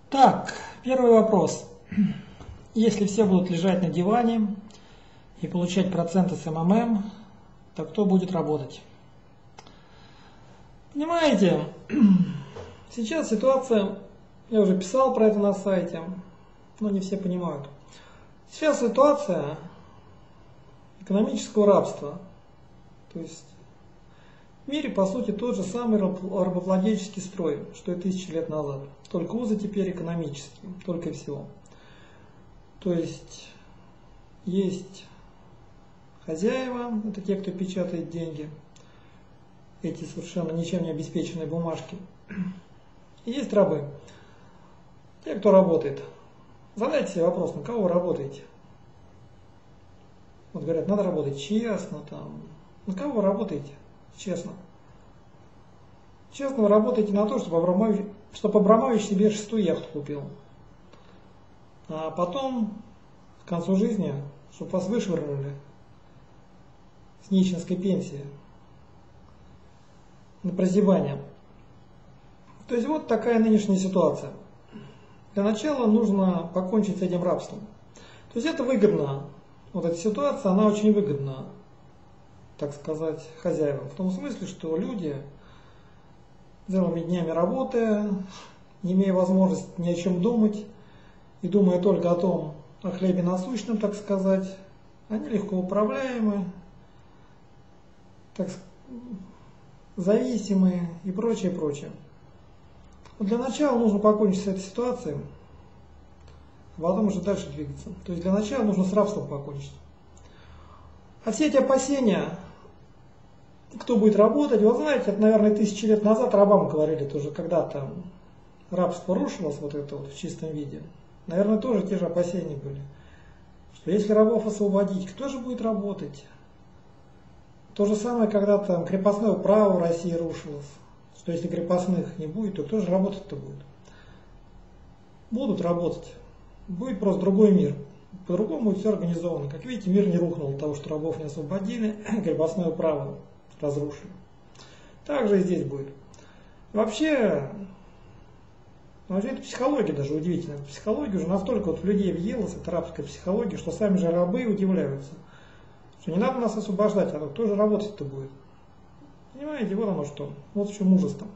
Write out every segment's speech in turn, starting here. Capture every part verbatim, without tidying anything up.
Так, первый вопрос. Если все будут лежать на диване и получать проценты с МММ, то кто будет работать? Понимаете, сейчас ситуация, я уже писал про это на сайте, но не все понимают. Сейчас ситуация экономического рабства. То есть в мире, по сути, тот же самый рабовладельческий строй, что и тысячи лет назад. Только узы теперь экономические, только и всего. То есть есть хозяева, это те, кто печатает деньги, эти совершенно ничем не обеспеченные бумажки. И есть рабы, те, кто работает. Задайте себе вопрос, на кого вы работаете? Вот говорят, надо работать честно, там. На кого вы работаете? Честно. Честно вы работаете на то, чтобы Абрамович, чтобы Абрамович себе шестую яхту купил. А потом, к концу жизни, чтобы вас вышвырнули с нищенской пенсии на прозябание. То есть вот такая нынешняя ситуация. Для начала нужно покончить с этим рабством. То есть это выгодно. Вот эта ситуация, она очень выгодна, так сказать, хозяевам. В том смысле, что люди, целыми днями работая, не имея возможности ни о чем думать, и думая только о том, о хлебе насущном, так сказать, они легко управляемы, так, зависимые и прочее, прочее. Но для начала нужно покончить с этой ситуацией, а потом уже дальше двигаться. То есть для начала нужно с рабством покончить. А все эти опасения, кто будет работать, вы знаете, это, наверное, тысячи лет назад рабам говорили тоже, когда-то рабство рушилось, вот это вот в чистом виде. Наверное, тоже те же опасения были, что если рабов освободить, кто же будет работать? То же самое, когда там крепостное право в России рушилось, что если крепостных не будет, то кто же работать-то будет? Будут работать. Будет просто другой мир. По-другому будет все организовано. Как видите, мир не рухнул от того, что рабов не освободили, крепостное право разрушили. Так же и здесь будет. Вообще, вообще это психология даже удивительная. Психология уже настолько вот в людей въелась, это рабская психология, что сами же рабы удивляются. Что не надо нас освобождать, а кто же работать-то будет? Понимаете, вот оно что. Вот в чем ужас-то.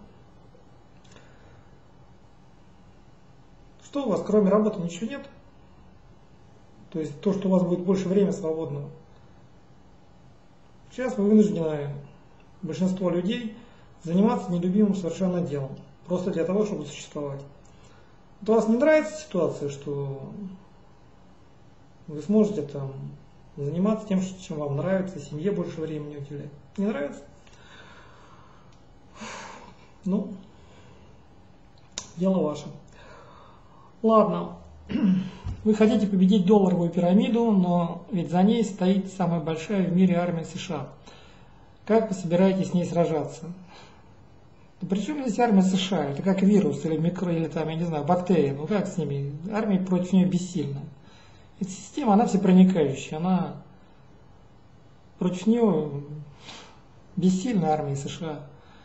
Что у вас, кроме работы, ничего нет? То есть то, что у вас будет больше времени свободного. Сейчас вы вынуждены, большинство людей, заниматься нелюбимым совершенно делом. Просто для того, чтобы существовать. Вот у вас не нравится ситуация, что вы сможете там заниматься тем, чем вам нравится, семье больше времени уделять. Не нравится? Ну, дело ваше. Ладно, вы хотите победить долларовую пирамиду, но ведь за ней стоит самая большая в мире армия США. Как вы собираетесь с ней сражаться? Да при чем здесь армия США? Это как вирус или микро, или там, я не знаю, бактерия. Ну как с ними? Армия против нее бессильна. Эта система, она всепроникающая, она против нее бессильна армия США.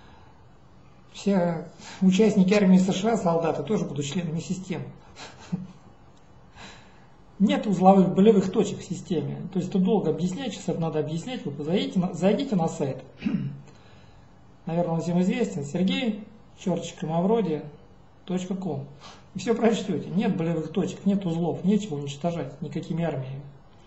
Все участники армии США, солдаты, тоже будут членами системы. Нет узловых болевых точек в системе. То есть это долго объяснять, сейчас это надо объяснять. Вы зайдите на, зайдите на сайт. Наверное, он всем известен. Сергей черточка мавроди точка ком. И все прочтете. Нет болевых точек, нет узлов, нечего уничтожать никакими армиями.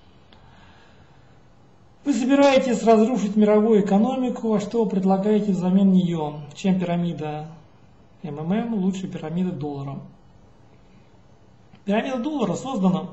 Вы собираетесь разрушить мировую экономику, а что вы предлагаете взамен нее? Чем пирамида МММ лучше пирамиды доллара? Пирамида доллара создана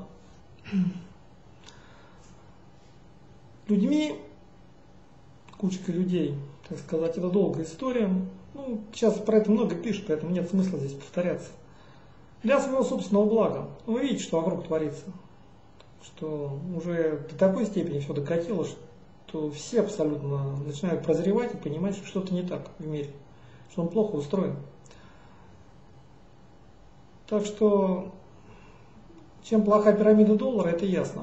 людьми, кучкой людей, так сказать, это долгая история. Ну, сейчас про это много пишут, поэтому нет смысла здесь повторяться. Для своего собственного блага. Вы видите, что вокруг творится. Что уже до такой степени все докатило, что все абсолютно начинают прозревать и понимать, что что-то не так в мире, что он плохо устроен. Так что, чем плоха пирамида доллара, это ясно.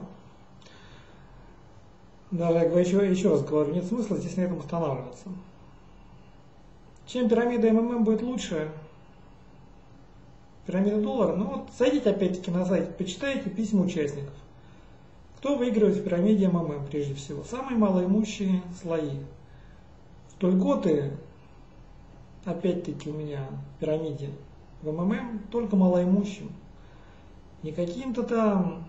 Даже я еще, еще раз говорю, нет смысла здесь на этом останавливаться. Чем пирамида МММ будет лучше, пирамида доллара. Ну вот зайдите опять-таки на сайт, почитайте письма участников. Кто выигрывает в пирамиде эм эм эм прежде всего? Самые малоимущие слои. В Тольготы, опять-таки у меня в пирамиде в эм эм эм только малоимущим. Не каким-то там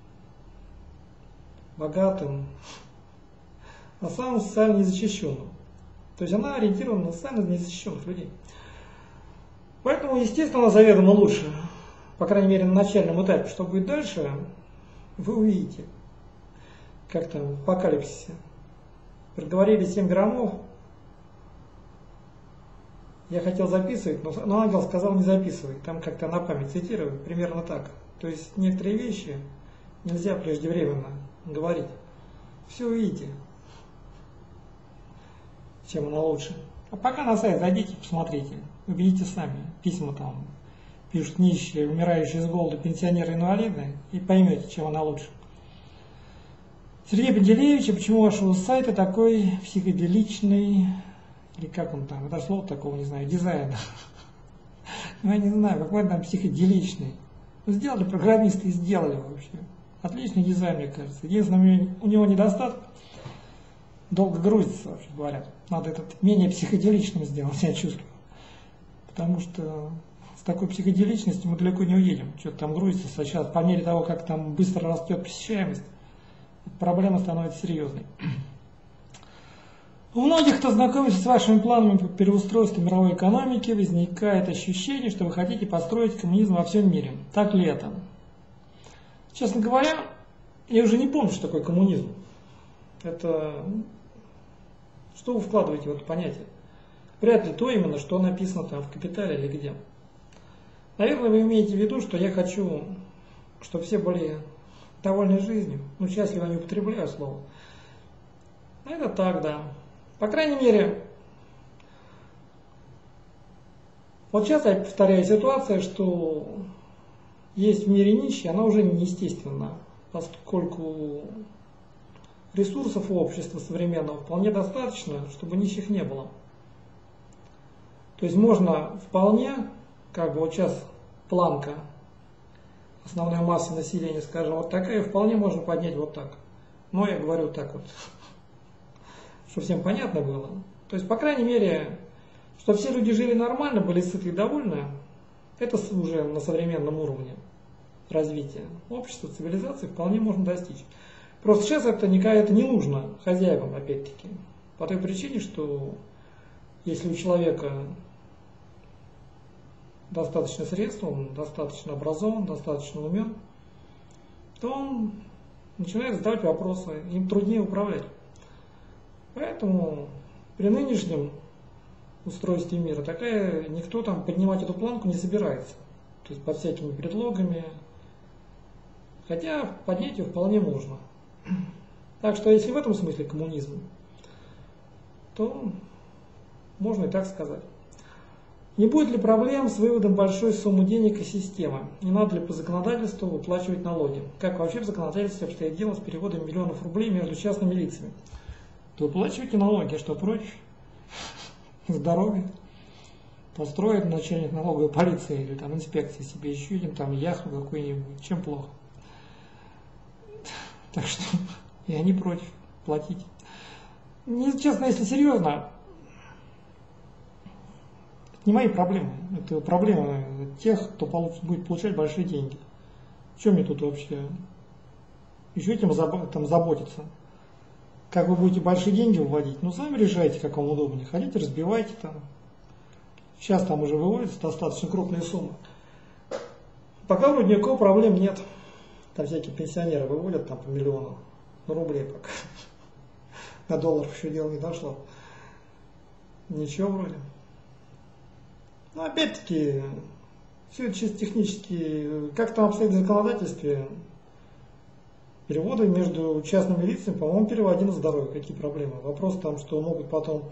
богатым, а самым социально незащищенным. То есть она ориентирована на социально незащищенных людей. Поэтому, естественно, она заведомо лучше, по крайней мере, на начальном этапе. Что будет дальше, вы увидите. Как там в апокалипсисе. Проговорили семь громов. Я хотел записывать, но, но ангел сказал не записывай. Там как-то на память цитирую, примерно так. То есть некоторые вещи нельзя преждевременно говорить. Все увидите, чем она лучше. А пока на сайт зайдите, посмотрите, убедите сами. Письма там пишут нищие, умирающие с голода, пенсионеры, инвалиды, и поймете, чем она лучше. Сергей Пантелеевич, а почему у вашего сайта такой психоделичный, или как он там, это слово такого не знаю, дизайн. Ну я не знаю, какой он там психоделичный. Сделали программисты и сделали вообще. Отличный дизайн, мне кажется. Единственное, у него недостаток. Долго грузится, вообще говорят. Надо этот менее психоделичным сделать, я чувствую. Потому что с такой психоделичностью мы далеко не уедем. Что-то там грузится сейчас. По мере того, как там быстро растет посещаемость, проблема становится серьезной. У многих, кто знакомится с вашими планами по переустройству мировой экономики, возникает ощущение, что вы хотите построить коммунизм во всем мире. Так ли это? Честно говоря, я уже не помню, что такое коммунизм. Это... Что вы вкладываете в это понятие? Вряд ли то именно, что написано там в «Капитале» или где. Наверное, вы имеете в виду, что я хочу, чтобы все были довольны жизнью. Ну, счастливо не употребляю слово. Это так, да. По крайней мере, вот сейчас я повторяю ситуация, что есть в мире нищие, она уже неестественна, поскольку ресурсов у общества современного вполне достаточно, чтобы нищих не было. То есть можно вполне, как бы вот сейчас планка основной массы населения, скажем, вот такая, вполне можно поднять вот так. Но я говорю так вот, чтобы всем понятно было. То есть, по крайней мере, чтобы все люди жили нормально, были сыты и довольны, это уже на современном уровне развития общества, цивилизации вполне можно достичь. Просто сейчас это не, это не нужно хозяевам, опять-таки, по той причине, что если у человека достаточно средств, он достаточно образован, достаточно умен, то он начинает задавать вопросы, им труднее управлять. Поэтому при нынешнем устройстве мира такая, никто там поднимать эту планку не собирается. То есть под всякими предлогами. Хотя поднять ее вполне можно. Так что если в этом смысле коммунизм, то можно и так сказать. Не будет ли проблем с выводом большой суммы денег из системы? Не надо ли по законодательству выплачивать налоги? Как вообще в законодательстве обстоит дело с переводом миллионов рублей между частными лицами? То выплачивайте налоги, что прочь? Здоровье. Построит начальник налоговой полиции или там инспекции себе еще один там яхту какую-нибудь. Чем плохо? Так что я не против платить. Не, честно, если серьезно, это не мои проблемы. Это проблемы тех, кто получит, будет получать большие деньги. Чем мне тут вообще еще этим там заботиться? Как вы будете большие деньги выводить? Ну, сами решайте, как вам удобнее. Хотите, разбивайте там. Сейчас там уже выводятся достаточно крупные суммы. Пока вроде никакого проблем нет. Там всякие пенсионеры выводят там по миллиону рублей пока. На долларов еще дело не дошло. Ничего вроде. Но опять-таки, все это чисто технически. Как там обстоит в законодательстве? Переводы между частными лицами, по-моему, переводили здоровье. Какие проблемы? Вопрос там, что могут потом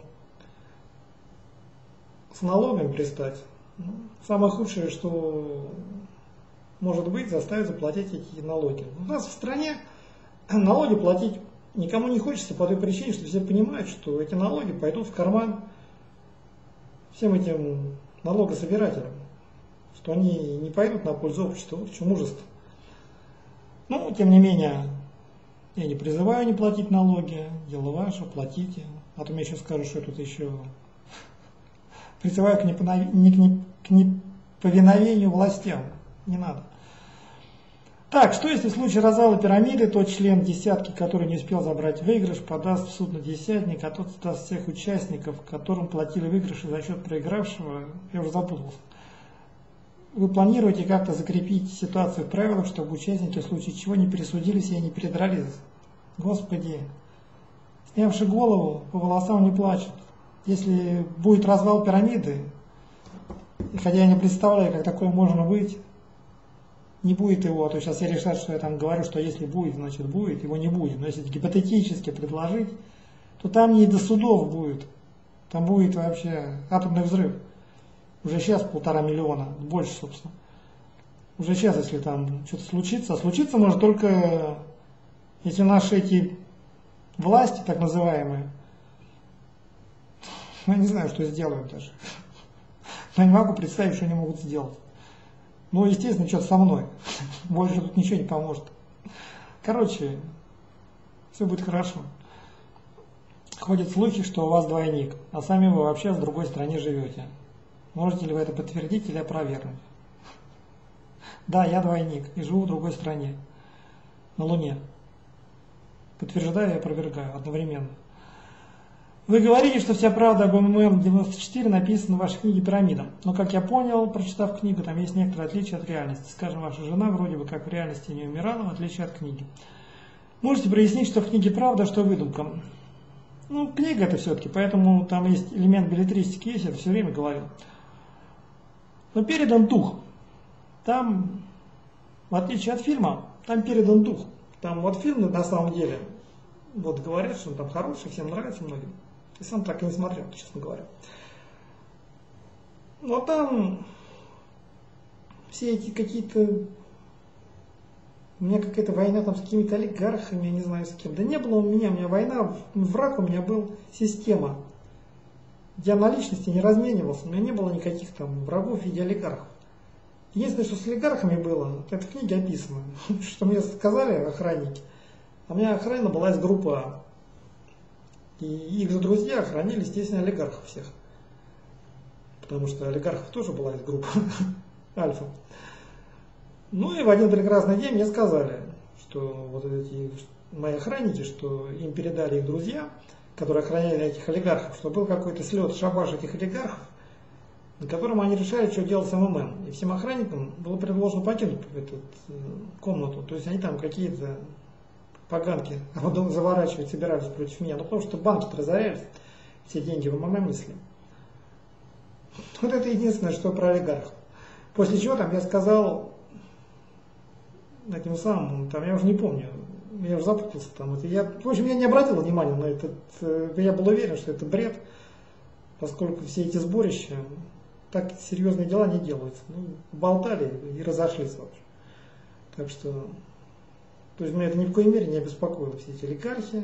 с налогами пристать. Самое худшее, что может быть, заставить заплатить эти налоги. У нас в стране налоги платить никому не хочется по той причине, что все понимают, что эти налоги пойдут в карман всем этим налогособирателям. что они не пойдут на пользу общества. Вот в чем ужас-то. Ну, тем не менее, я не призываю не платить налоги, дело ваше, платите. А то мне еще скажут, что я тут еще призываю к, неповиновению, не, к, не, к неповиновению властям. Не надо. Так, что если в случае развала пирамиды, тот член десятки, который не успел забрать выигрыш, подаст в суд на десятник, а тот сдаст всех участников, которым платили выигрыши за счет проигравшего? Я уже запутался. Вы планируете как-то закрепить ситуацию в правилах, чтобы участники в случае чего не пересудились и не передрались? Господи, снявши голову, по волосам не плачут. Если будет развал пирамиды, хотя я не представляю, как такое можно быть, не будет его, то сейчас я решаю, что я там говорю, что если будет, значит будет, его не будет. Но если гипотетически предложить, то там не до судов будет, там будет вообще атомный взрыв. Уже сейчас полтора миллиона, больше, собственно. Уже сейчас, если там что-то случится, а случиться может только, если наши эти власти, так называемые, я не знаю, что сделают даже. Но не могу представить, что они могут сделать. Ну, естественно, что-то со мной. Больше тут ничего не поможет. Короче, все будет хорошо. Ходят слухи, что у вас двойник, а сами вы вообще в другой стране живете. Можете ли вы это подтвердить или опровергнуть? Да, я двойник и живу в другой стране, на Луне. Подтверждаю и опровергаю одновременно. Вы говорите, что вся правда об эм эм эм девяносто четыре написана в вашей книге «Пирамида». Но, как я понял, прочитав книгу, там есть некоторые отличия от реальности. Скажем, ваша жена вроде бы как в реальности не умирала, в отличие от книги. Можете прояснить, что в книге правда, а что выдумка? Ну, книга это все-таки, поэтому там есть элемент беллетристики, есть, я это все время говорил. Но передан дух. Там, в отличие от фильма, там передан дух. Там вот фильм на самом деле, вот говорят, что он там хороший, всем нравится многим. Я сам так и не смотрел, честно говоря. Но там все эти какие-то... У меня какая-то война там с какими-то олигархами, я не знаю с кем. Да не было у меня, у меня война, враг у меня был система. Я на личности не разменивался, у меня не было никаких там врагов в виде олигархов. Единственное, что с олигархами было, это в книге описано, что мне сказали охранники. А у меня охрана была из группы А. И их же друзья охранили, естественно, олигархов всех. Потому что олигархов тоже была из группы Альфа. Ну и в один прекрасный день мне сказали, что вот эти мои охранники, что им передали их друзья, которые охраняли этих олигархов, что был какой-то слет, шабаш этих олигархов, на котором они решали, что делать с эм эм эм. И всем охранникам было предложено покинуть эту комнату. То есть они там какие-то поганки заворачивать собирались против меня. Ну потому что банки-то разорялись, все деньги в эм эм эм несли. Вот это единственное, что про олигархов. После чего там я сказал этим самым, там я уже не помню, я уже запутался там. Это я, в общем, я не обратил внимания на этот, я был уверен, что это бред, поскольку все эти сборища, так серьезные дела не делаются. Ну, болтали и разошлись вообще. Так что, то есть меня это ни в коей мере не обеспокоило, все эти олигархи.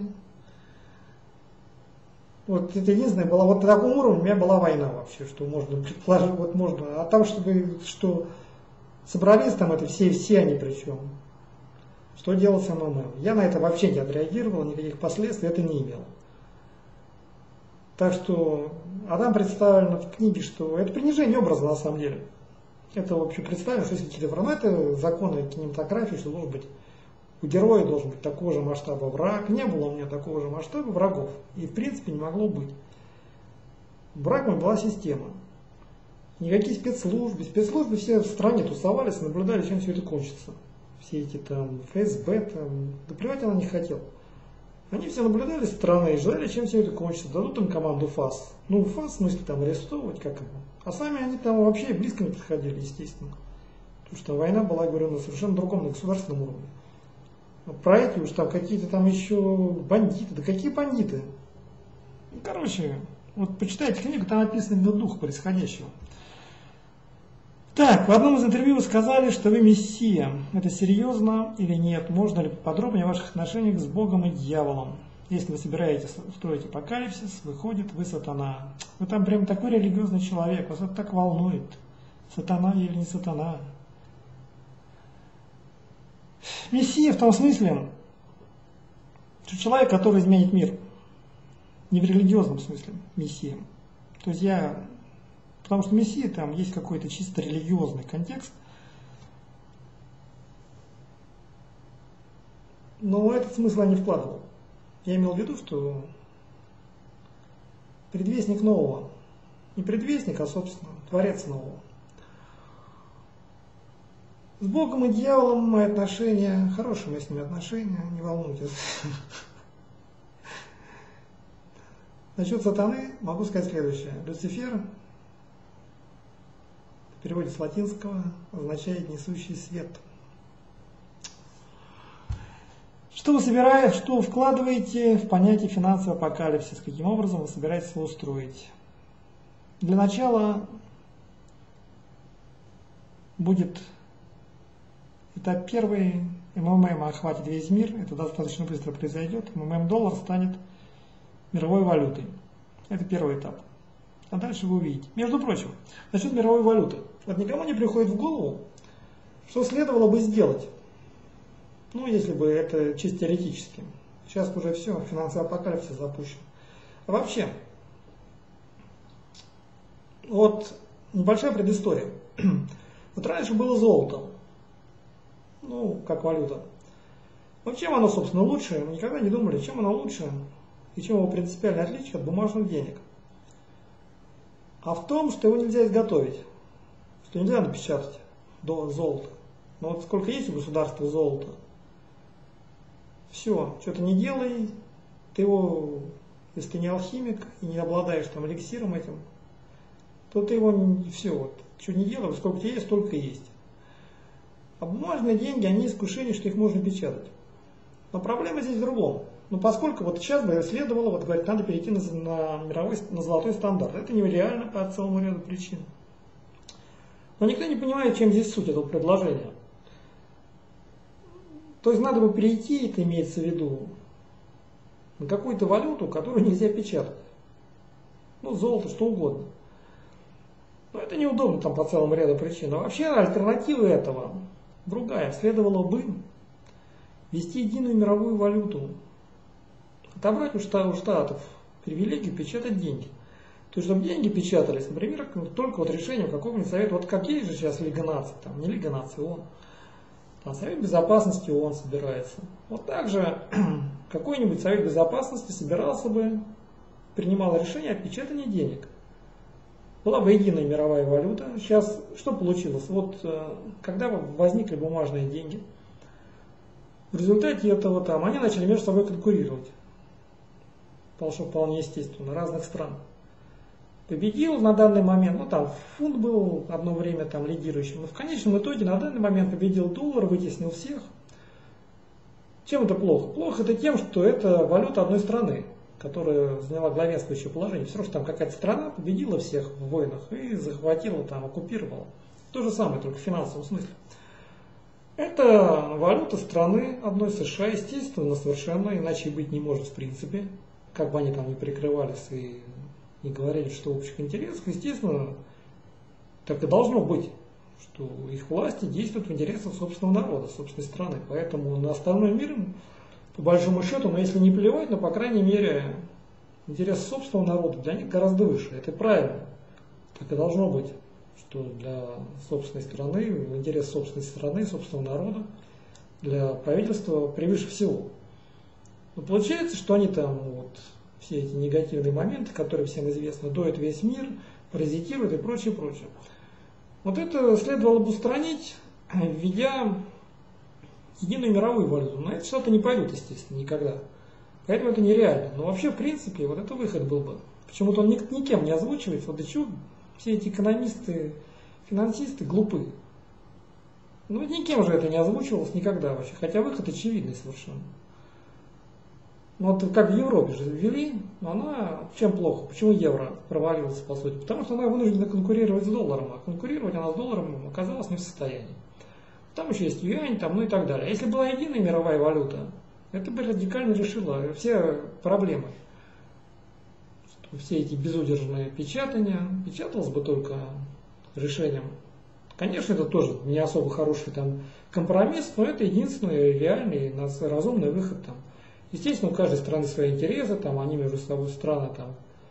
Вот это единственное, была вот на таком уровне у меня была война вообще, что можно предположить, вот можно, а там, чтобы, что собрались там это все, все они причем, что делать с эм эм эм. Я на это вообще не отреагировал, никаких последствий это не имело. Так что, а там представлено в книге, что это принижение образа на самом деле. Это, в общем, представлено, что если какие-то врага, это законы кинематографии, что должен быть, у героя должен быть такого же масштаба враг. Не было у меня такого же масштаба врагов. И, в принципе, не могло быть. Враг мой была система. Никакие спецслужбы. Спецслужбы все в стране тусовались, наблюдали, чем все это кончится. Все эти там эф эс бэ, там, да плевать я на них хотел. Они все наблюдали со стороны и ждали, чем все это кончится. Дадут им команду ФАС. Ну, ФАС, в смысле, там, арестовывать, как его. А сами они там вообще близко не подходили, естественно. Потому что война была, я говорю, на совершенно другом, на государственном уровне. А про эти уж там какие-то там еще бандиты. Да какие бандиты? Ну, короче, вот почитайте книгу, там описан именно дух происходящего. Так, в одном из интервью вы сказали, что вы мессия. Это серьезно или нет? Можно ли подробнее о ваших отношениях с Богом и дьяволом? Если вы собираетесь устроить апокалипсис, выходит, вы сатана. Вы там прям такой религиозный человек, вас это так волнует. Сатана или не сатана. Мессия в том смысле, что человек, который изменит мир. Не в религиозном смысле Мессия. То есть я... Потому что Мессия там есть какой-то чисто религиозный контекст. Но этот смысл я не вкладывал. Я имел в виду, что предвестник нового. Не предвестник, а, собственно, творец нового. С Богом и дьяволом мои отношения, хорошие мои с ними отношения, не волнуйтесь. Насчет сатаны могу сказать следующее. Люцифер, в переводе с латинского, означает несущий свет. Что вы собираете, что вкладываете в понятие финансовый апокалипсис? Каким образом вы собираетесь его устроить? Для начала будет этап первый. эм эм эм охватит весь мир. Это достаточно быстро произойдет. эм эм эм доллар станет мировой валютой. Это первый этап. А дальше вы увидите. Между прочим, насчет мировой валюты. Вот никому не приходит в голову, что следовало бы сделать. Ну, если бы это чисто теоретически. Сейчас уже все, финансовый апокалипсис запущен. А вообще, вот небольшая предыстория. Вот раньше было золото. Ну, как валюта. Вот чем оно, собственно, лучше? Мы никогда не думали, чем оно лучше и чем его принципиальное отличие от бумажных денег. А в том, что его нельзя изготовить. Что нельзя напечатать до золота. Но вот сколько есть у государства золота, все, что-то не делай, ты его, если ты не алхимик и не обладаешь там эликсиром этим, то ты его, все, вот, что не делай, сколько у тебя есть, столько и есть. А бумажные деньги, они искушение, что их можно печатать. Но проблема здесь в другом. Ну, поскольку вот сейчас бы следовало, вот говорить, надо перейти на, на мировой, на золотой стандарт. Это нереально по целому ряду причин. Но никто не понимает, чем здесь суть этого предложения. То есть надо бы перейти, это имеется в виду, на какую-то валюту, которую нельзя печатать. Ну, золото, что угодно. Но это неудобно там по целому ряду причин. А вообще альтернатива этого другая. Следовало бы ввести единую мировую валюту. Отобрать у Штатов привилегию печатать деньги. То есть, чтобы деньги печатались, например, только вот решением какого-нибудь совета. Вот как есть же сейчас Лига наций, там не Лига наций, ООН. Там Совет Безопасности ООН собирается. Вот так же какой-нибудь Совет Безопасности собирался бы, принимал решение о печатании денег. Была бы единая мировая валюта. Сейчас что получилось? Вот когда возникли бумажные деньги, в результате этого там они начали между собой конкурировать. Что вполне естественно, разных стран. Победил на данный момент, ну там фунт был одно время там лидирующим, но в конечном итоге на данный момент победил доллар, вытеснил всех. Чем это плохо? Плохо это тем, что это валюта одной страны, которая заняла главенствующее положение. Все равно, что там какая-то страна победила всех в войнах и захватила, там, оккупировала. То же самое, только в финансовом смысле. Это валюта страны одной США, естественно, совершенно иначе быть не может в принципе. Как бы они там ни прикрывались и не говорили, что в общих интересах, естественно, так и должно быть, что их власти действуют в интересах собственного народа, собственной страны. Поэтому на остальной мир, по большому счету, но если не плевать, но по крайней мере интерес собственного народа для них гораздо выше. Это правильно. Так и должно быть, что для собственной страны, интерес собственной страны, собственного народа, для правительства превыше всего. Но получается, что они там вот все эти негативные моменты, которые всем известны, доят весь мир, паразитируют и прочее, прочее. Вот это следовало бы устранить, введя единую мировую валюту. На это что-то не пойдут, естественно, никогда. Поэтому это нереально. Но вообще, в принципе, вот это выход был бы. Почему-то он никем не озвучивается. Вот для чего все эти экономисты, финансисты глупы. Ну, никем же это не озвучивалось никогда вообще. Хотя выход очевидный совершенно. Вот как в Европе же ввели, но она чем плохо? Почему евро провалился, по сути? Потому что она вынуждена конкурировать с долларом, а конкурировать она с долларом оказалась не в состоянии. Там еще есть юань, там, ну и так далее. Если была единая мировая валюта, это бы радикально решило все проблемы. Все эти безудержные печатания, печаталось бы только решением Конечно, это тоже не особо хороший там компромисс, но это единственный реальный, разумный выход там. Естественно, у каждой страны свои интересы, там, они между собой страны, там,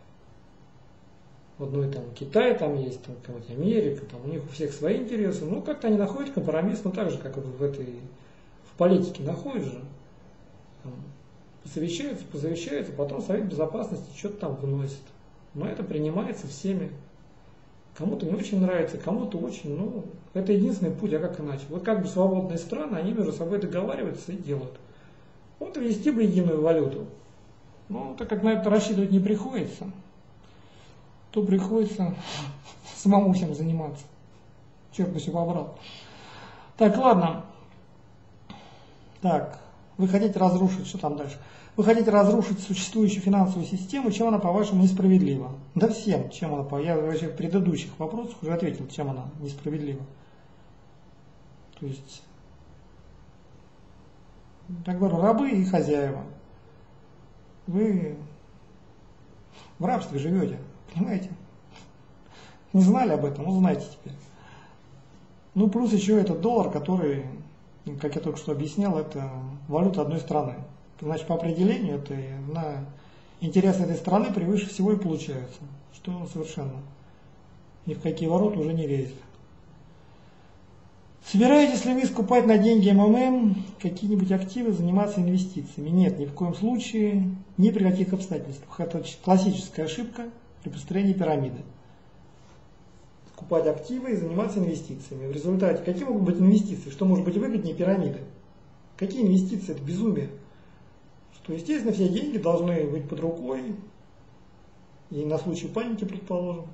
в одной там Китай, там есть, там, Америка, там, у них у всех свои интересы, ну, как-то они находят компромисс, ну, так же, как в этой, в политике находят же, там, посовещаются, позавещаются, потом Совет Безопасности что-то там выносит, но это принимается всеми, кому-то не очень нравится, кому-то очень, ну, это единственный путь, а как иначе, вот как бы свободные страны, они между собой договариваются и делают. Вот ввести бы единую валюту. Ну, так как на это рассчитывать не приходится, то приходится самому всем заниматься. Черт бы все побрал. Так, ладно. Так, вы хотите разрушить, что там дальше? Вы хотите разрушить существующую финансовую систему, чем она, по-вашему, несправедлива? Да всем, чем она, по я вообще в предыдущих вопросах уже ответил, чем она несправедлива. То есть... Я говорю, рабы и хозяева. Вы в рабстве живете, понимаете? Не знали об этом, ну знаете теперь. Ну плюс еще этот доллар, который, как я только что объяснял, это валюта одной страны. Значит, по определению это на интересы этой страны превыше всего и получается. Что совершенно ни в какие ворота уже не лезет. Собираетесь ли вы скупать на деньги эм эм эм какие-нибудь активы, заниматься инвестициями? Нет, ни в коем случае, ни при каких обстоятельствах. Это классическая ошибка при построении пирамиды. Скупать активы и заниматься инвестициями. В результате, какие могут быть инвестиции? Что может быть выгоднее пирамиды? Какие инвестиции? Это безумие. Что, естественно, все деньги должны быть под рукой. И на случай паники, предположим.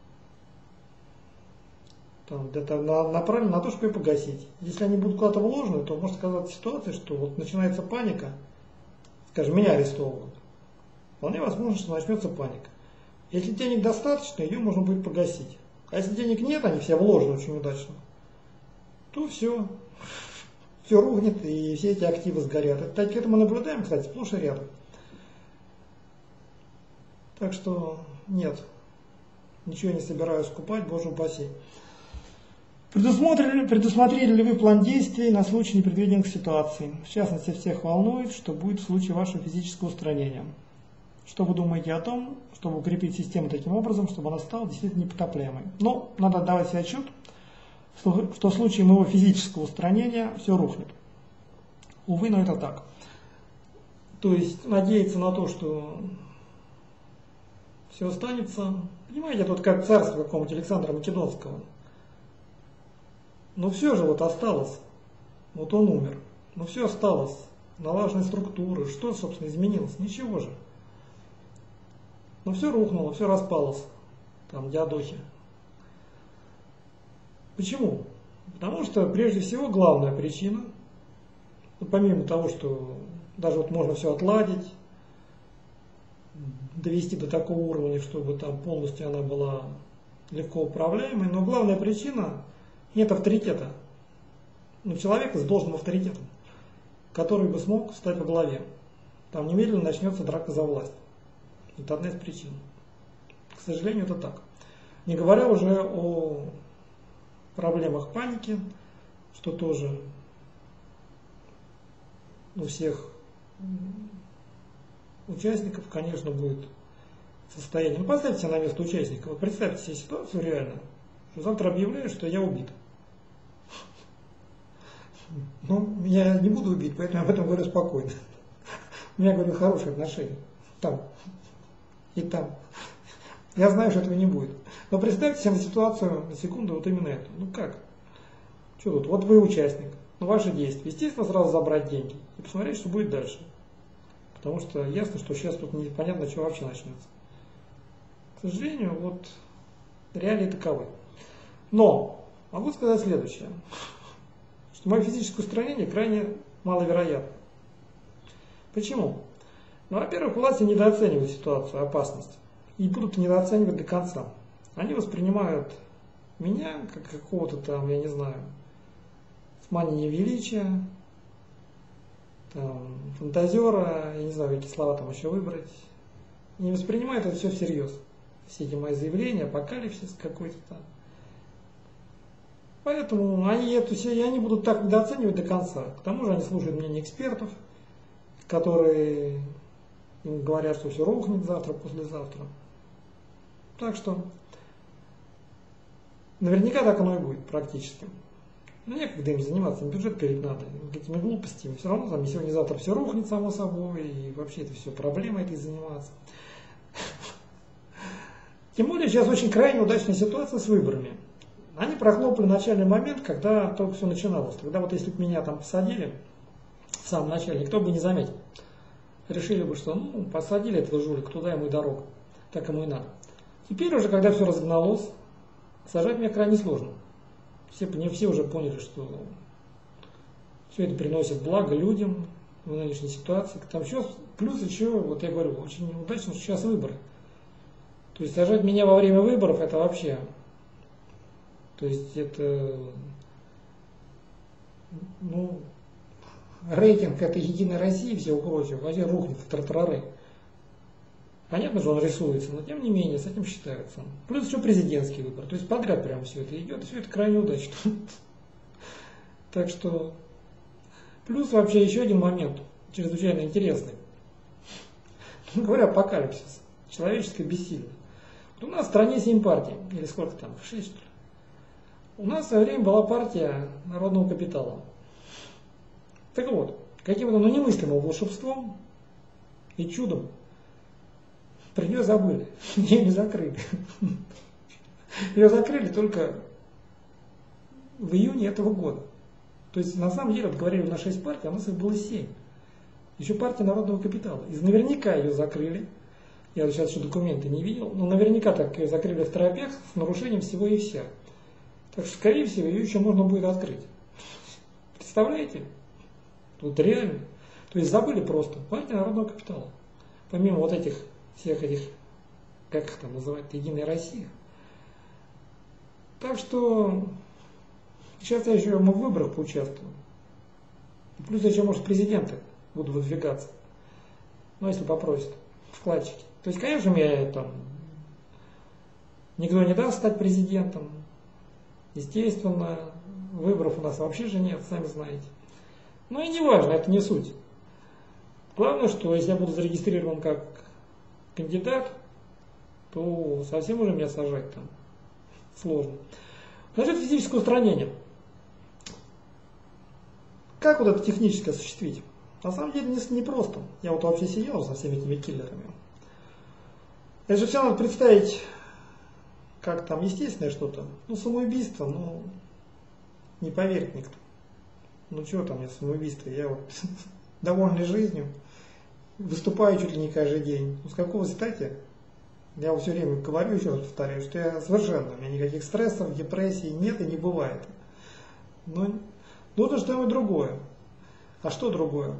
Это направлено на то, чтобы ее погасить. Если они будут куда-то вложены, то может оказаться ситуация, что вот начинается паника, скажем, меня арестовывают. Вполне возможно, что начнется паника. Если денег достаточно, ее можно будет погасить. А если денег нет, они все вложены очень удачно, то все, все рухнет и все эти активы сгорят. Это, это мы наблюдаем, кстати, сплошь и рядом. Так что нет, ничего не собираюсь скупать, боже упаси. Предусмотрели, предусмотрели ли вы план действий на случай непредвиденных ситуаций? В частности, всех волнует, что будет в случае вашего физического устранения. Что вы думаете о том, чтобы укрепить систему таким образом, чтобы она стала действительно непотопляемой? Но надо отдавать себе отчет, что, что в случае моего физического устранения все рухнет. Увы, но это так. То есть надеяться на то, что все останется. Понимаете, это вот как царство какого-нибудь Александра Македонского. Но все же вот осталось, вот он умер, но все осталось, налаженные структуры, что, собственно, изменилось? Ничего же. Но все рухнуло, все распалось, там, дядохи. Почему? Потому что, прежде всего, главная причина, вот помимо того, что даже вот можно все отладить, довести до такого уровня, чтобы там полностью она была легко управляемой, но главная причина – нет авторитета, ну, человека с должным авторитетом, который бы смог встать во главе. Там немедленно начнется драка за власть. Это одна из причин. К сожалению, это так. Не говоря уже о проблемах паники, что тоже у всех участников, конечно, будет состояние. Ну, поставьте себя на место участника. Вот представьте себе ситуацию реально, что завтра объявляю, что я убит. Ну, я не буду убить, поэтому я об этом говорю спокойно. У меня, говорю, хорошие отношения. Там и там. Я знаю, что этого не будет. Но представьте себе на ситуацию, на секунду, вот именно эту. Ну как? Что тут? Вот вы участник. Ну, ваши действия. Естественно, сразу забрать деньги и посмотреть, что будет дальше. Потому что ясно, что сейчас тут непонятно, что вообще начнется. К сожалению, вот реалии таковы. Но могу сказать следующее. Что мое физическое устранение крайне маловероятно. Почему? Ну, во-первых, власти недооценивают ситуацию, опасность. И будут недооценивать до конца. Они воспринимают меня как какого-то там, я не знаю, с манией величия, там, фантазера, я не знаю, какие слова там еще выбрать. Не воспринимают это все всерьез. Все эти мои заявления, апокалипсис какой-то там. Поэтому они, эту, и они будут так недооценивать до конца. К тому же они слушают мнение экспертов, которые им говорят, что все рухнет завтра, послезавтра. Так что наверняка так оно и будет практически. Но некогда им заниматься, им бюджет перед надо. Этими глупостями. Все равно там сегодня-завтра все рухнет само собой. И вообще это все проблемой этой заниматься. Тем более сейчас очень крайне удачная ситуация с выборами. Они прохлопали начальный момент, когда только все начиналось. Тогда вот если бы меня там посадили в самом начале, никто бы не заметил. Решили бы, что ну, посадили этого жулика, туда ему и дорога. Так ему и надо. Теперь уже, когда все разогналось, сажать меня крайне сложно. Все, не все уже поняли, что все это приносит благо людям в нынешней ситуации. Там еще, плюс еще, вот я говорю, очень удачно, что сейчас выборы. То есть сажать меня во время выборов, это вообще... То есть это, ну, рейтинг этой Единой России и всего прочего, вообще рухнет в тартарары. Понятно же, он рисуется, но тем не менее с этим считается. Плюс еще президентский выбор, то есть подряд прям все это идет, и все это крайне удачно. Так что, плюс вообще еще один момент, чрезвычайно интересный. Говоря апокалипсис, человеческое бессилие. У нас в стране семь партий, или сколько там, шесть что ли. У нас в свое время была партия народного капитала. Так вот, каким-то ну, немыслимым волшебством и чудом про нее забыли, ее не закрыли. Ее закрыли только в июне этого года. То есть на самом деле, вот говорили на шесть партий, а у нас их было семь. Еще партия народного капитала. И наверняка ее закрыли. Я вот сейчас еще документы не видел, но наверняка так ее закрыли в торопях с нарушением всего и вся. Так что, скорее всего, ее еще можно будет открыть. Представляете? Вот реально. То есть забыли просто. Партия народного капитала. Помимо вот этих, всех этих, как их там называют, Единой России. Так что, сейчас я еще в выборах поучаствую. И плюс я еще, может, президенты буду выдвигаться. Ну, если попросят. Вкладчики. То есть, конечно, мне там никто не даст стать президентом. Естественно, выборов у нас вообще же нет, сами знаете. Но и не важно, это не суть. Главное, что если я буду зарегистрирован как кандидат, то совсем уже меня сажать там сложно. Насчет физического устранения. Как вот это технически осуществить? На самом деле не просто. Я вот вообще сидел со всеми этими киллерами. Это же все надо представить как там естественное что-то. Ну, самоубийство, ну, не поверит никто. Ну, что там, я самоубийство, я вот довольный жизнью, выступаю чуть ли не каждый день. Ну, с какого стати? Я вот все время говорю, еще раз повторяю, что я совершенно, у меня никаких стрессов, депрессий нет и не бывает. Но нужно что-нибудь другое. А что другое?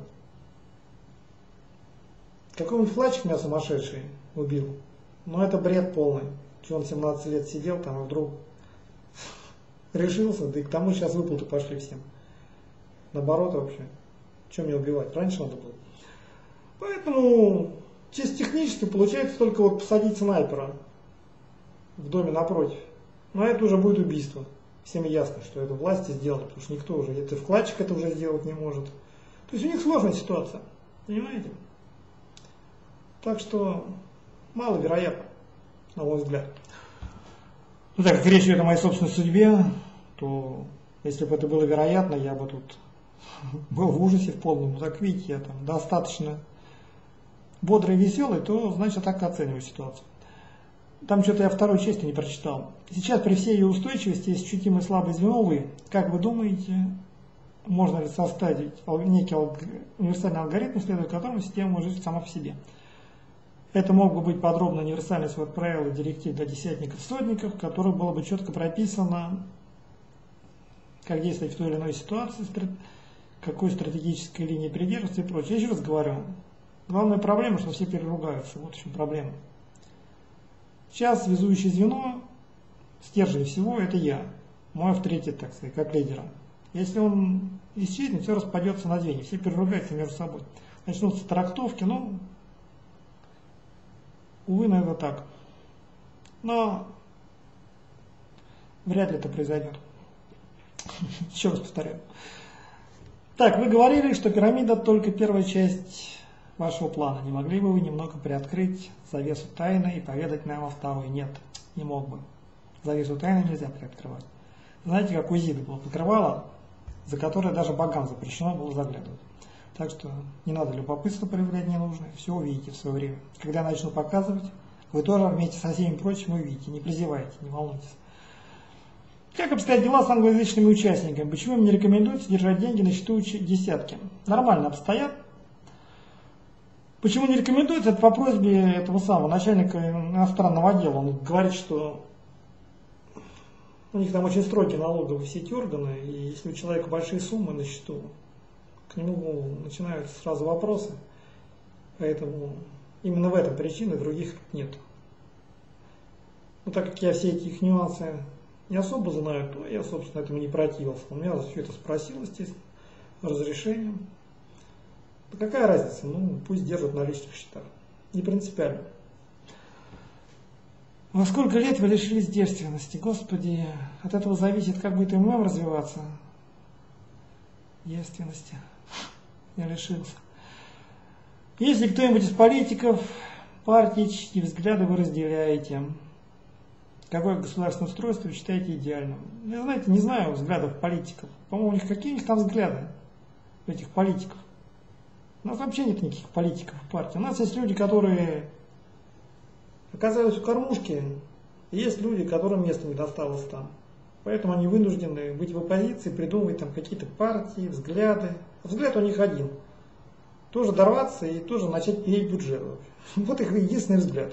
Какой-нибудь флачик меня сумасшедший убил. Но это бред полный. Что он семнадцать лет сидел там и вдруг решился, да и к тому сейчас выплаты пошли всем. Наоборот вообще. Чем меня убивать? Раньше надо было. Поэтому чисто технически получается только вот посадить снайпера в доме напротив. Но это уже будет убийство. Всем ясно, что это власти сделали, потому что никто уже, это вкладчик это уже сделать не может. То есть у них сложная ситуация. Понимаете? Так что маловероятно, на мой взгляд. Ну так как речь идет о моей собственной судьбе, то если бы это было вероятно, я бы тут был в ужасе в полном. Но так видите, я там достаточно бодрый и веселый, то значит так оцениваю ситуацию. Там что-то я второй части не прочитал. Сейчас при всей ее устойчивости есть ощутимое слабое звено, увы. Как вы думаете, можно ли составить некий универсальный алгоритм, следуя которому система может жить сама по себе? Это мог бы быть подробно универсальный свод правил и директив для десятников, сотников, в которых было бы четко прописано, как действовать в той или иной ситуации, какой стратегической линии придерживаться и прочее. Я еще раз говорю, главная проблема, что все переругаются. Вот в чем проблема. Сейчас связующее звено, стержень всего, это я, мой авторитет, так сказать, как лидера. Если он исчезнет, все распадется на звенья, все переругаются между собой. Начнутся трактовки, ну, увы, наверное, так. Но вряд ли это произойдет. Еще раз повторяю. Так, вы говорили, что пирамида только первая часть вашего плана. Не могли бы вы немного приоткрыть завесу тайны и поведать нам о второй? Нет, не мог бы. Завесу тайны нельзя приоткрывать. Знаете, как у Изиды было покрывало, за которое даже богам запрещено было заглядывать. Так что не надо любопытство проявлять ненужное, все увидите в свое время. Когда я начну показывать, вы тоже вместе со всеми прочими увидите, не прозевайте, не волнуйтесь. Как обстоят дела с англоязычными участниками? Почему им не рекомендуется держать деньги на счету десятки? Нормально обстоят. Почему не рекомендуется? Это по просьбе этого самого начальника иностранного отдела. Он говорит, что у них там очень строгие налоговые все эти органы, и если у человека большие суммы на счету, к нему начинаются сразу вопросы. Поэтому именно в этом причины, других нет. Но так как я все эти их нюансы не особо знаю, то я, собственно, этому не противился. Он меня все это спросил, естественно, разрешением. Да какая разница? Ну, пусть держат на личных счетах. Не принципиально. Во сколько лет вы лишились девственности? Господи, от этого зависит, как будет ММ развиваться. Девственности. Я лишился. Если кто-нибудь из политиков, партий, чьи взгляды вы разделяете, какое государственное устройство вы считаете идеальным? Я, знаете, не знаю взглядов политиков. По-моему, у них какие у них там взгляды, у этих политиков? У нас вообще нет никаких политиков в партии. У нас есть люди, которые оказались у кормушки, и есть люди, которым место не досталось там. Поэтому они вынуждены быть в оппозиции, придумывать там какие-то партии, взгляды. Взгляд у них один. Тоже дорваться и тоже начать пилить бюджет. Вот их единственный взгляд.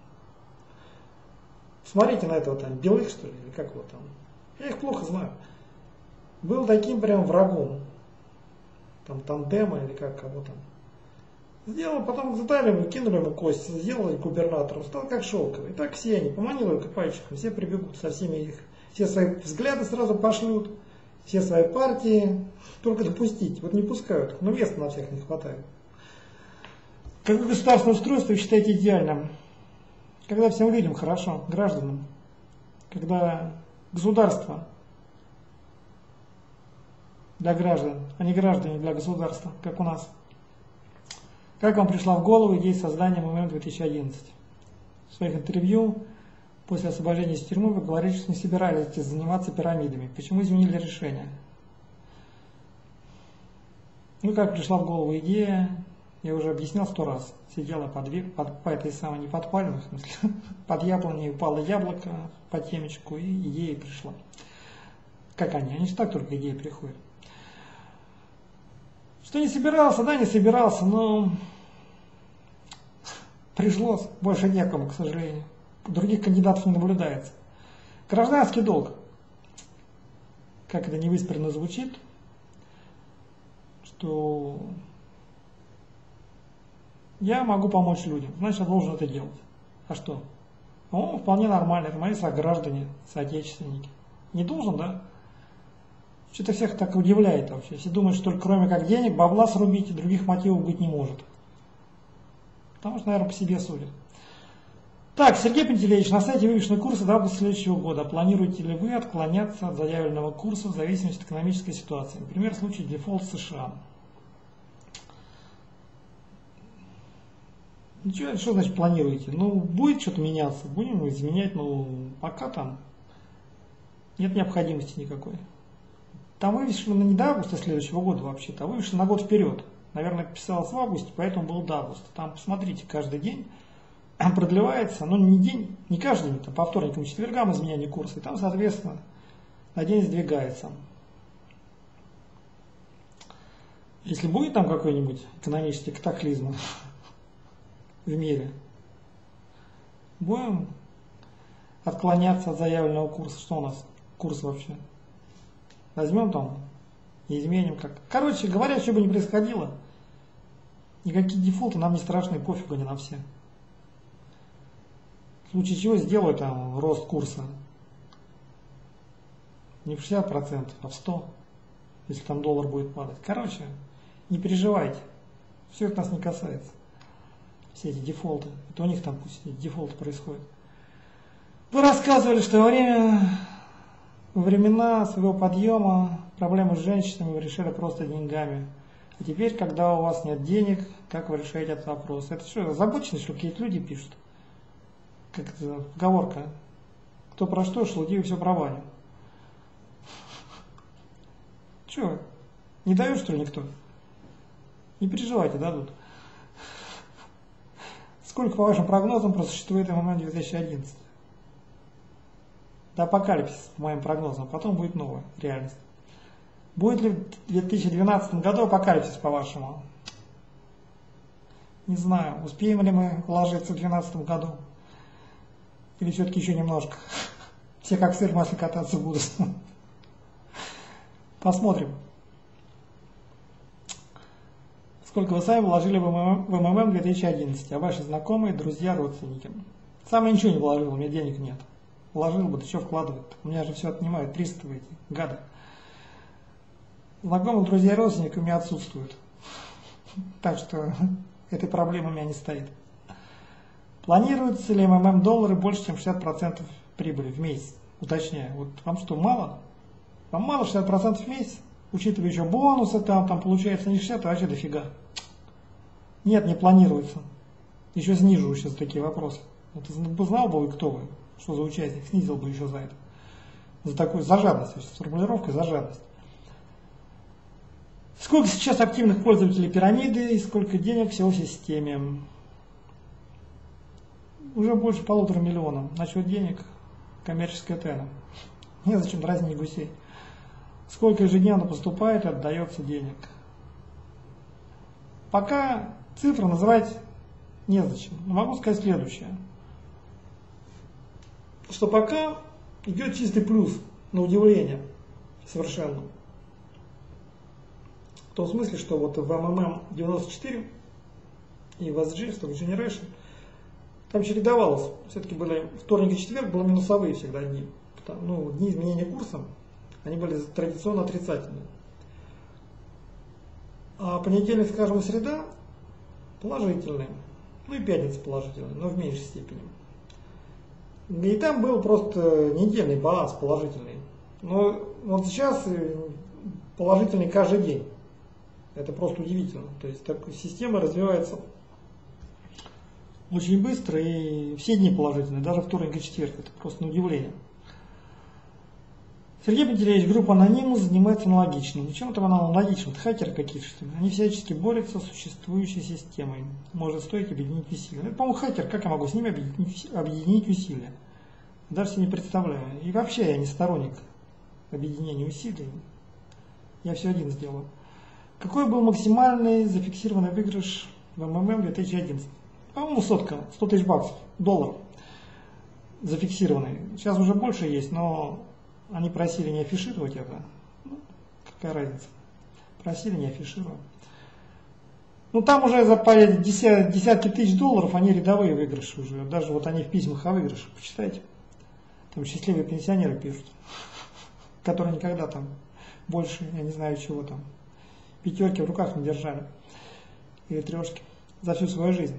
Смотрите на этого там, Белых, что ли, или как его там. Я их плохо знаю. Был таким прям врагом. Там тандема или как кого там. Сделал, потом задали ему, кинули ему кость, сделали губернатором, стал как шелковый. И так все они, поманил его пальчиком, все прибегут со всеми их, все свои взгляды сразу пошлют, все свои партии, только допустить, вот не пускают, но места на всех не хватает. Какое государственное устройство вы считаете идеальным? Когда всем людям хорошо, гражданам, когда государство для граждан, а не граждане для государства, как у нас. Как вам пришла в голову идея создания МММ две тысячи одиннадцать? В своих интервью после освобождения из тюрьмы вы говорите, что не собирались заниматься пирамидами. Почему изменили решение? Ну, как пришла в голову идея, я уже объяснял сто раз. Сидела под, под, по этой самой, не под пальмой, в смысле, под яблоней упало яблоко по темечку, и идея пришла. Как они? Они же так только идеи приходят. Что не собирался, да, не собирался, но пришлось, больше некому, к сожалению. Других кандидатов не наблюдается. Гражданский долг. Как это невысперно звучит, что я могу помочь людям, значит, я должен это делать. А что? Ну, вполне нормально, это мои сограждане, соотечественники. Не должен, да? Что-то всех так удивляет вообще. Все думают, что только кроме как денег, бабла срубить, и других мотивов быть не может. Потому что, наверное, по себе судят. Так, Сергей Пантелеевич, на сайте вывешены курсы до августа следующего года. Планируете ли вы отклоняться от заявленного курса в зависимости от экономической ситуации? Например, в случае дефолт США. Ничего, что значит планируете? Ну, будет что-то меняться, будем изменять, но пока там нет необходимости никакой. Там вывешено не до августа следующего года вообще-то, а вывешено на год вперед. Наверное, писалось в августе, поэтому было до августа. Там, посмотрите, каждый день продлевается, ну не день, не каждый день, там, по вторникам и четвергам изменение курса, и там, соответственно, на день сдвигается. Если будет там какой-нибудь экономический катаклизм в мире, будем отклоняться от заявленного курса. Что у нас курс вообще? Возьмем там и изменим как. Короче говоря, что бы ни происходило, никакие дефолты нам не страшны, пофигу не на все. В случае чего сделаю там рост курса не в шестьдесят процентов, а в сто процентов, если там доллар будет падать. Короче, не переживайте, все это нас не касается. Все эти дефолты, это у них там пусть эти дефолты происходят. Вы рассказывали, что во время Во времена своего подъема проблемы с женщинами вы решали просто деньгами. А теперь, когда у вас нет денег, как вы решаете этот вопрос? Это что, озабоченность, что какие-то люди пишут? Как это поговорка. Кто про что, шелудивый все про Ваню. Че, не дают, что ли, никто? Не переживайте, дадут. Сколько, по вашим прогнозам, просуществует эм эм эм две тысячи одиннадцать? До апокалипсиса, по моим прогнозам, потом будет новая реальность. Будет ли в две тысячи двенадцатом году апокалипсис, по-вашему? Не знаю, успеем ли мы вложиться в две тысячи двенадцатом году? Или все-таки еще немножко? Все как сыр в масле кататься будут. Посмотрим. Сколько вы сами вложили в эм эм эм две тысячи одиннадцать, а ваши знакомые, друзья, родственники? Сам я ничего не вложил, у меня денег нет. Вложил бы, да что вкладывать? У меня же все отнимают, приставы эти, гады. Знакомые, друзья, родственники у меня отсутствуют. Так что этой проблемы у меня не стоит. Планируется ли эм эм эм доллары больше, чем шестьдесят процентов прибыли в месяц? Уточняю, вот вам что, мало? Вам мало шестьдесят процентов в месяц? Учитывая еще бонусы, там, там получается не шестьдесят, а вообще дофига. Нет, не планируется. Еще снижу сейчас такие вопросы. Вот, знал бы вы, кто вы, что за участник, снизил бы еще за это. За такую, за жадность, с формулировкой за жадность. Сколько сейчас активных пользователей пирамиды и сколько денег всего в системе? Уже больше полутора миллионов. Насчет денег коммерческая тайна. Незачем дразнить гусей. Сколько ежедневно поступает и отдается денег? Пока цифры называть незачем. Но могу сказать следующее. Что пока идет чистый плюс, на удивление, совершенно. В том смысле, что вот в эм эм эм девяносто четыре и в эс джи, в Stock Generation, там чередовалось. Все-таки были вторник и четверг, были минусовые всегда дни. Ну, дни изменения курса, они были традиционно отрицательные. А понедельник, скажем, и среда положительные. Ну и пятница положительная, но в меньшей степени. И там был просто недельный баланс положительный. Но вот сейчас положительный каждый день. Это просто удивительно. То есть так, система развивается очень быстро, и все дни положительные, даже вторник и четверг. Это просто на удивление. Сергей Пантелеевич, группа Анонимус занимается аналогичным. Зачем там она аналогична? Это хакеры какие-то, что ли? Они всячески борются с существующей системой. Может стоит объединить усилия. Это, по-моему, хакер, как я могу с ними объединить, объединить усилия? Даже себе не представляю. И вообще я не сторонник объединения усилий. Я все один сделаю. Какой был максимальный зафиксированный выигрыш в эм эм эм две тысячи одиннадцать? По-моему, сотка, сто тысяч баксов, долларов зафиксированный. Сейчас уже больше есть, но они просили не афишировать это. Ну, какая разница? Просили не афишировать. Ну там уже за десятки тысяч долларов они рядовые выигрыши уже. Даже вот они в письмах о выигрыше. Почитайте. Там счастливые пенсионеры пишут, которые никогда там больше, я не знаю чего там, пятерки в руках не держали. Или трешки. За всю свою жизнь.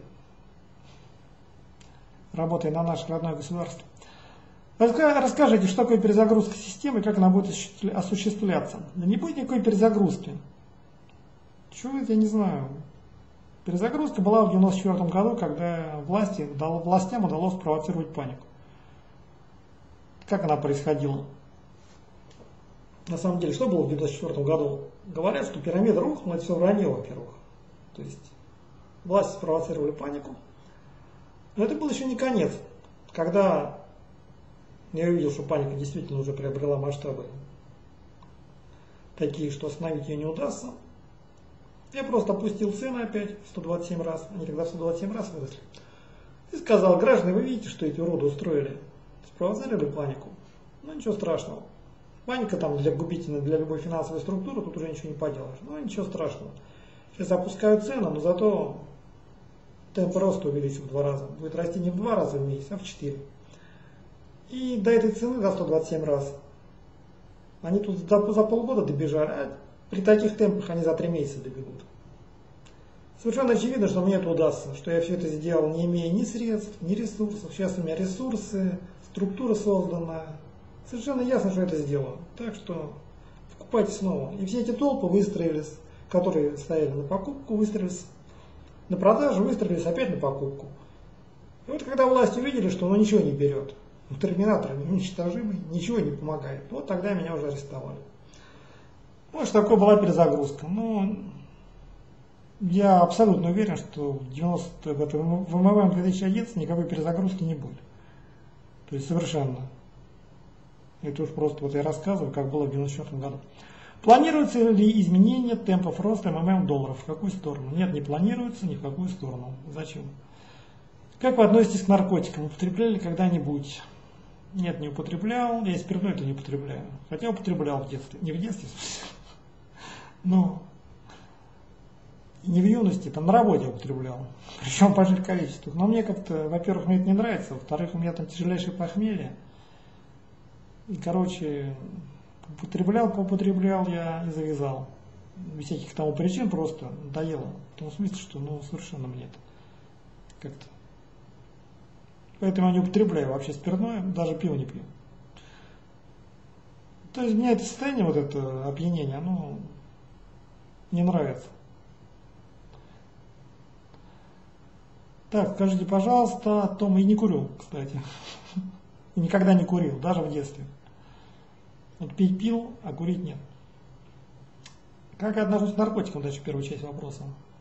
Работая на наше родное государство. Расскажите, что такое перезагрузка системы и как она будет осуществляться. Да не будет никакой перезагрузки. Чего это, я не знаю. Перезагрузка была в девяносто четвёртом году, когда власти, властям удалось спровоцировать панику. Как она происходила? На самом деле, что было в девяносто четвёртом году? Говорят, что пирамида рухнула, это все вранье, во-первых. То есть власти спровоцировали панику. Но это был еще не конец. Когда я увидел, что паника действительно уже приобрела масштабы такие, что остановить ее не удастся, я просто опустил цены опять в сто двадцать семь раз. Они тогда в сто двадцать семь раз выросли. И сказал: граждане, вы видите, что эти уроды устроили? Спровоцировали панику. Ну ничего страшного. Паника там для губительна для любой финансовой структуры, тут уже ничего не поделаешь. Ну ничего страшного. Сейчас опускают цены, но зато темп роста увеличится в два раза. Будет расти не в два раза в месяц, а в четыре. И до этой цены, до сто двадцать семь раз, они тут за, за полгода добежали, а при таких темпах они за три месяца добегут. Совершенно очевидно, что мне это удастся, что я все это сделал, не имея ни средств, ни ресурсов. Сейчас у меня ресурсы, структура создана, Совершенно ясно, что это сделаю. Так что покупайте снова. И все эти толпы выстроились, которые стояли на покупку, выстроились на продажу, выстроились опять на покупку. И вот когда власть увидели, что он ничего не берет, терминатор неуничтожимый, ничего не помогает, вот тогда меня уже арестовали. Вот что такое была перезагрузка. Ну, я абсолютно уверен, что в девяносто, в эм эм эм две тысячи одиннадцать никакой перезагрузки не будет. То есть совершенно. Это уж просто вот я рассказываю, как было в девяносто четвёртом году. Планируется ли изменение темпов роста эм эм эм долларов? В какую сторону? Нет, не планируется ни в какую сторону. Зачем? Как вы относитесь к наркотикам? Употребляли когда-нибудь? Нет, не употреблял. Я спиртное это не употребляю. Хотя употреблял в детстве. Не в детстве, но не в юности, там на работе употреблял. Причем в больших количествах. Но мне как-то, во-первых, мне это не нравится. Во-вторых, у меня там тяжелейшее похмелье. И, короче, употреблял, поупотреблял я и завязал. Без всяких тому причин просто надоело. В том смысле, что ну совершенно мне это как-то. Поэтому я не употребляю вообще спиртное, даже пиво не пью. То есть мне это состояние, вот это опьянение, оно не нравится. Так, скажите, пожалуйста, о том, и не курю, кстати. И никогда не курил, даже в детстве. Вот пить пил, а курить нет. Как я отношусь к наркотикам, дальше первая часть вопроса.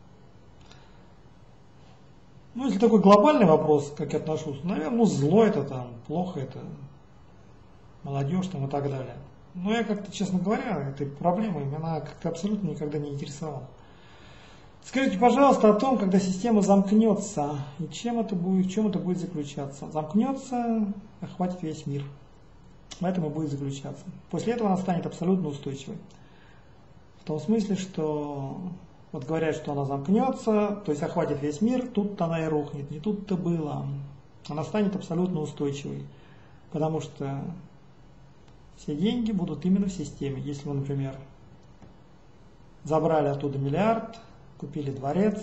Ну, если такой глобальный вопрос, как я отношусь, наверное, ну, зло это там, плохо это, молодежь там и так далее. Но я как-то, честно говоря, этой проблемой меня как-то абсолютно никогда не интересовала. Скажите, пожалуйста, о том, когда система замкнется, и чем это будет, в чем это будет заключаться. Замкнется, охватит весь мир. В этом и будет заключаться. После этого она станет абсолютно устойчивой. В том смысле, что вот говорят, что она замкнется, то есть охватит весь мир, тут-то она и рухнет. Не тут-то было. Она станет абсолютно устойчивой. Потому что все деньги будут именно в системе. Если вы, например, забрали оттуда миллиард, купили дворец,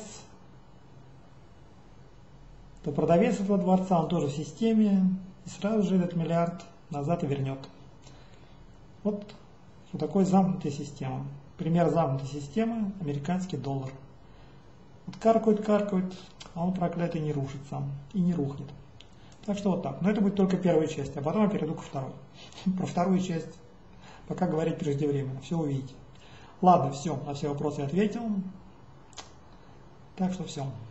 то продавец этого дворца, он тоже в системе, и сразу же этот миллиард назад и вернет. Вот что такое замкнутая система. Пример замкнутой системы – американский доллар. Вот каркает, каркает, а он проклятый не рушится и не рухнет. Так что вот так. Но это будет только первая часть, а потом я перейду ко второй. Про вторую часть пока говорить преждевременно, все увидите. Ладно, все, на все вопросы я ответил. Так что все.